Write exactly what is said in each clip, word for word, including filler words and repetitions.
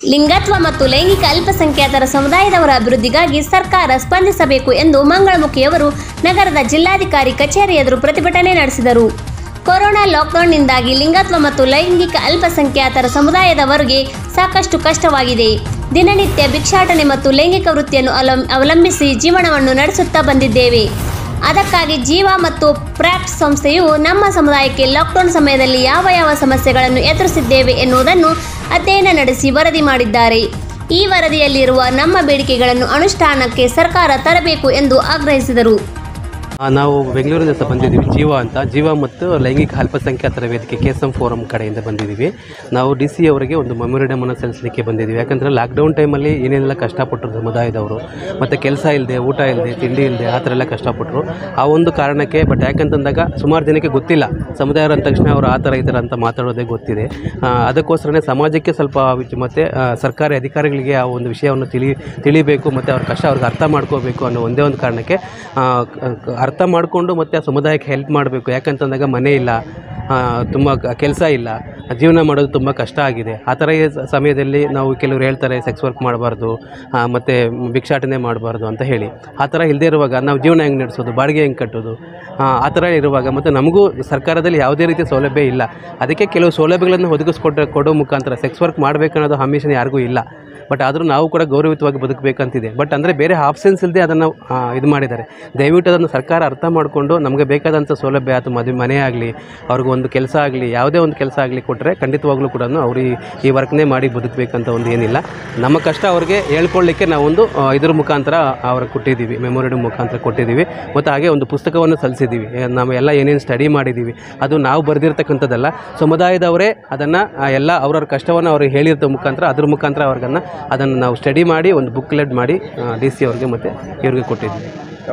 ಲಿಂಗತ್ವ ಮತ್ತು ಲೈಂಗಿಕ ಅಲ್ಪಸಂಖ್ಯಾತರ ಸಮುದಾಯದವರ ಅಭಿವೃದ್ಧಿಗಾಗಿ ಸರ್ಕಾರ ಸ್ಪಂದಿಸಬೇಕು ಎಂದು ಮಂಗಳಮುಖಿಯವರು ನಗರದ ಜಿಲ್ಲಾಧಿಕಾರಿ ಕಚೇರಿ ಎದುರು ಪ್ರತಿಭಟನೆ ನಡೆಸಿದರು. ಕೊರೋನಾ ಲಾಕ್ಡೌನ್ನಿಂದಾಗಿ ಲಿಂಗತ್ವ ಮತ್ತು ಲೈಂಗಿಕ ಅಲ್ಪಸಂಖ್ಯಾತರ ಸಮುದಾಯದವರಿಗೆ ಸಾಕಷ್ಟು ಕಷ್ಟವಾಗಿದೆ. ದಿನನಿತ್ಯ ಭಿಕ್ಷಾಟನೆ ಮತ್ತು ಲೈಂಗಿಕ ವೃತ್ತಿಯನ್ನು ಅವಲಂಬಿಸಿ ಜೀವನವನ್ನು ನಡೆಸುತ್ತಾ ಬಂದಿದ್ದೇವೆ. ಅದಕ್ಕಾಗಿ ಜೀವ ಮತ್ತು ಪ್ರಾಪ್ಟ್ ಸಂಸ್ಥೆಯು ನಮ್ಮ ಸಮುದಾಯಕ್ಕೆ ಲಾಕ್ಡೌನ್ ಸಮಯದಲ್ಲಿ ಯಾವ ಯಾವ ಸಮಸ್ಯೆಗಳನ್ನು ಎದುರಿಸಿದ್ದೇವೆ ಎನ್ನುವುದನ್ನು ಅಧ್ಯಯನ ನಡೆಸಿ ವರದಿ ಮಾಡಿದ್ದಾರೆ. ಈ ವರದಿಯಲ್ಲಿರುವ ನಮ್ಮ ಬೇಡಿಕೆಗಳನ್ನು ಅನುಷ್ಠಾನಕ್ಕೆ ಸರ್ಕಾರ ತರಬೇಕು ಎಂದು ಆಗ್ರಹಿಸಿದರು. ನಾವು ಬೆಂಗಳೂರಿನಿಂದ ಬಂದಿದ್ದೀವಿ. ಜೀವ ಅಂತ ಜೀವ ಮತ್ತು ಲೈಂಗಿಕ ಅಲ್ಪಸಂಖ್ಯಾತರ ವೇದಿಕೆ ಕೆ ಎಸ್ ಎಂ ಫೋರಮ್ ಕಡೆಯಿಂದ ಬಂದಿದ್ದೀವಿ. ನಾವು ಡಿ ಸಿ ಅವರಿಗೆ ಒಂದು ಮೆಮೊರಿಡಮನ್ನು ಸಲ್ಲಿಸಲಿಕ್ಕೆ ಬಂದಿದ್ದೀವಿ. ಯಾಕಂದರೆ ಲಾಕ್ಡೌನ್ ಟೈಮಲ್ಲಿ ಏನೇನೆಲ್ಲ ಕಷ್ಟಪಟ್ಟರು ಸಮುದಾಯದವರು, ಮತ್ತು ಕೆಲಸ ಇಲ್ಲದೆ, ಊಟ ಇಲ್ಲದೆ, ತಿಂಡಿ ಇಲ್ಲದೆ ಆ ಥರ ಎಲ್ಲ ಕಷ್ಟಪಟ್ಟರು. ಆ ಒಂದು ಕಾರಣಕ್ಕೆ ಬಟ್ ಯಾಕಂತಂದಾಗ ಸುಮಾರು ಜನಕ್ಕೆ ಗೊತ್ತಿಲ್ಲ ಸಮುದಾಯರು ಅಂದ ತಕ್ಷಣ ಅವರು ಆ ಥರ ಈ ಥರ ಅಂತ ಮಾತಾಡೋದೇ ಗೊತ್ತಿದೆ. ಅದಕ್ಕೋಸ್ಕರನೇ ಸಮಾಜಕ್ಕೆ ಸ್ವಲ್ಪ ಮತ್ತು ಸರ್ಕಾರಿ ಅಧಿಕಾರಿಗಳಿಗೆ ಆ ಒಂದು ವಿಷಯವನ್ನು ತಿಳಿ ತಿಳಿಬೇಕು ಮತ್ತು ಅವ್ರ ಕಷ್ಟ ಅವ್ರಿಗೆ ಅರ್ಥ ಮಾಡ್ಕೋಬೇಕು ಅನ್ನೋ ಒಂದೇ ಒಂದು ಕಾರಣಕ್ಕೆ ಅರ್ಥ ಮಾಡಿಕೊಂಡು ಮತ್ತು ಆ ಸಮುದಾಯಕ್ಕೆ ಹೆಲ್ಪ್ ಮಾಡಬೇಕು. ಯಾಕಂತಂದಾಗ ಮನೆ ಇಲ್ಲ, ತುಂಬ ಕೆಲಸ ಇಲ್ಲ, ಜೀವನ ಮಾಡೋದು ತುಂಬ ಕಷ್ಟ ಆಗಿದೆ. ಆ ಥರ ಸಮಯದಲ್ಲಿ ನಾವು ಕೆಲವರು ಹೇಳ್ತಾರೆ ಸೆಕ್ಸ್ ವರ್ಕ್ ಮಾಡಬಾರ್ದು ಮತ್ತು ಭಿಕ್ಷಾಟನೆ ಮಾಡಬಾರ್ದು ಅಂತ ಹೇಳಿ. ಆ ಥರ ಇಲ್ಲದೆ ಇರುವಾಗ ನಾವು ಜೀವನ ಹೆಂಗೆ ನಡೆಸೋದು, ಬಾಡಿಗೆ ಹೆಂಗೆ ಕಟ್ಟೋದು, ಆ ಥರ ಇರುವಾಗ ಮತ್ತು ನಮಗೂ ಸರ್ಕಾರದಲ್ಲಿ ಯಾವುದೇ ರೀತಿಯ ಸೌಲಭ್ಯ ಇಲ್ಲ. ಅದಕ್ಕೆ ಕೆಲವು ಸೌಲಭ್ಯಗಳನ್ನು ಒದಗಿಸ್ಕೊಟ್ರೆ ಕೊಡೋ ಮುಖಾಂತರ ಸೆಕ್ಸ್ ವರ್ಕ್ ಮಾಡಬೇಕನ್ನೋದು ಹಮ್ಮಿಷನ್ ಯಾರಿಗೂ ಇಲ್ಲ. ಬಟ್ ಆದರೂ ನಾವು ಕೂಡ ಗೌರವಿತವಾಗಿ ಬದುಕಬೇಕಂತಿದೆ. ಬಟ್ ಅಂದರೆ ಬೇರೆ ಆಪ್ಷನ್ಸ್ ಇಲ್ಲದೆ ಅದನ್ನು ಇದು ಮಾಡಿದ್ದಾರೆ. ದಯವಿಟ್ಟು ಅದನ್ನು ಸರ್ಕಾರ ಅರ್ಥ ಮಾಡಿಕೊಂಡು ನಮಗೆ ಬೇಕಾದಂಥ ಸೌಲಭ್ಯ ಅಥವಾ ಮದುವೆ ಮನೆ ಆಗಲಿ, ಅವ್ರಿಗೊಂದು ಕೆಲಸ ಆಗಲಿ, ಯಾವುದೇ ಒಂದು ಕೆಲಸ ಆಗಲಿ ಕೊಟ್ಟರೆ ಖಂಡಿತವಾಗ್ಲೂ ಕೂಡ ಅವರು ಈ ವರ್ಕ್ನೇ ಮಾಡಿ ಬದುಕಬೇಕಂತ ಒಂದು ಏನಿಲ್ಲ. ನಮ್ಮ ಕಷ್ಟ ಅವ್ರಿಗೆ ಹೇಳ್ಕೊಳ್ಳಿಕ್ಕೆ ನಾವೊಂದು ಇದ್ರ ಮುಖಾಂತರ ಅವ್ರಿಗೆ ಕೊಟ್ಟಿದ್ದೀವಿ, ಮೆಮೊರಿಡಮ್ ಮುಖಾಂತರ ಕೊಟ್ಟಿದ್ದೀವಿ. ಮತ್ತು ಹಾಗೆ ಒಂದು ಪುಸ್ತಕವನ್ನು ಸಲ್ಲಿಸಿದ್ದೀವಿ. ನಾವು ಎಲ್ಲ ಏನೇನು ಸ್ಟಡಿ ಮಾಡಿದ್ದೀವಿ ಅದು ನಾವು ಬರೆದಿರ್ತಕ್ಕಂಥದ್ದಲ್ಲ, ಸಮುದಾಯದವರೇ ಅದನ್ನು ಎಲ್ಲ ಅವ್ರವ್ರ ಕಷ್ಟವನ್ನು ಅವ್ರಿಗೆ ಹೇಳಿರೋ ಮುಖಾಂತರ ಅದ್ರ ಮುಖಾಂತರ ಅವ್ರಿಗನ್ನು ಅದನ್ನು ನಾವು ಸ್ಟಡಿ ಮಾಡಿ ಒಂದು ಬುಕ್ಲೆಟ್ ಮಾಡಿ ಡಿ ಸಿ ಅವ್ರಿಗೆ ಮತ್ತು ಇವ್ರಿಗೆ ಕೊಟ್ಟಿದ್ವಿ.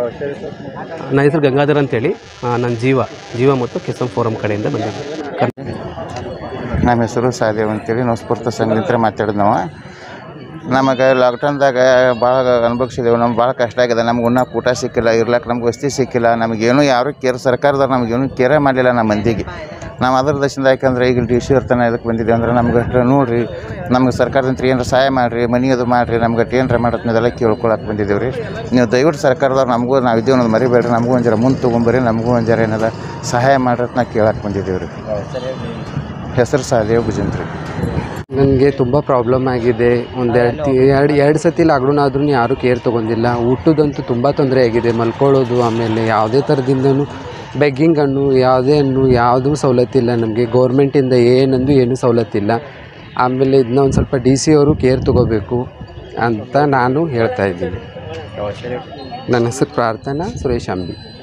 ನನ್ನ ಹೆಸರು ಗಂಗಾಧರ್ ಅಂತೇಳಿ, ನನ್ನ ಜೀವ ಜೀವ ಮತ್ತು ಕೆ ಎಸ್ ಎಂ ಫೋರಮ್ ಕಡೆಯಿಂದ ಬಂದಿದ್ದೆ. ನಮ್ಮ ಹೆಸರು ಸಾದೇವ್ ಅಂತೇಳಿ ನಾವು ಸ್ಫೂರ್ತ ಸಂಘದಿಂದ ಮಾತಾಡೋದು. ನಾವು ನಮಗೆ ಲಾಕ್ಡೌನ್ದಾಗ ಭಾಳ ಅನುಭವಿಸಿದೆವು. ನಮ್ಗೆ ಭಾಳ ಕಷ್ಟ ಆಗಿದೆ. ನಮ್ಗೆ ಉಣ್ಣಕ್ಕೆ ಊಟ ಸಿಕ್ಕಿಲ್ಲ, ಇರ್ಲಕ್ಕೆ ನಮ್ಗೆ ವಸತಿ ಸಿಕ್ಕಿಲ್ಲ. ನಮಗೇನು ಯಾರು ಕೇರ್ ಸರ್ಕಾರದವ್ರು ನಮಗೇನು ಕೇರೇ ಮಾಡಲಿಲ್ಲ ನಮ್ಮ ಮಂದಿಗೆ. ನಾವು ಅದರ ದಶದಿಂದ ಯಾಕಂದ್ರೆ ಈಗ ಡಿ ಸಿ ಇರ್ತಾನೆ ಇದಕ್ಕೆ ಬಂದಿದ್ದೀವಿ ಅಂದ್ರೆ ನಮ್ಗೆ ಅಷ್ಟು ನೋಡಿರಿ, ನಮ್ಗೆ ಸರ್ಕಾರದಿಂದ ಏನಾರ ಸಹಾಯ ಮಾಡಿರಿ, ಮನೆ ಅದು ಮಾಡಿರಿ, ನಮ್ಗೆ ಏನಾರ ಮಾಡೋದನ್ನೆಲ್ಲ ಕೇಳ್ಕೊಳಕ್ಕೆ ಬಂದಿದ್ದೀವಿ ರೀ. ನೀವು ದಯವಿಟ್ಟು ಸರ್ಕಾರದವ್ರು ನಮಗೂ ನಾವು ಇದ್ದೀವಿ ಅನ್ನೋದು ಮರಿಬೇಡ್ರಿ, ನಮಗೂ ಒಂದು ಜರ ಮುಂದೆ ತೊಗೊಂಬರಿ, ನಮಗೂ ಒಂದು ಜರ ಏನಾರ ಸಹಾಯ ಮಾಡಿರತ್ ನಾವು ಕೇಳಕ್ಕೆ ಬಂದಿದ್ದೀವಿ ರೀ. ಹೆಸರು ಸಾದೇವ್ ಭುಜಂತ್ರಿ. ನನಗೆ ತುಂಬ ಪ್ರಾಬ್ಲಮ್ ಆಗಿದೆ. ಒಂದೆರಡು ಎರಡು ಎರಡು ಸತಿ ಲಾಕ್ಡೌನ್ ಆದ್ರೂ ಯಾರೂ ಕೇರ್ ತೊಗೊಂಡಿಲ್ಲ. ಊಟದಂತೂ ತುಂಬ ತೊಂದರೆ ಆಗಿದೆ. ಮಲ್ಕೊಳ್ಳೋದು, ಆಮೇಲೆ ಯಾವುದೇ ಥರದಿಂದನೂ ಬೆಗ್ಗಿಂಗ್ ಹಣ್ಣು ಯಾವುದೇ ಹಣ್ಣು ಯಾವುದೂ ಸವಲತ್ತಿಲ್ಲ ನಮಗೆ. ಗೌರ್ಮೆಂಟಿಂದ ಏನಂದು ಏನೂ ಸವಲತ್ತಿಲ್ಲ. ಆಮೇಲೆ ಇದನ್ನ ಒಂದು ಸ್ವಲ್ಪ ಡಿ ಸಿ ಅವರು ಕೇರ್ ತೊಗೋಬೇಕು ಅಂತ ನಾನು ಹೇಳ್ತಾಯಿದ್ದೀನಿ. ನನ್ನ ಹೆಸರು ಪ್ರಾರ್ಥನಾ ಸುರೇಶ್ ಅಂಬಿ.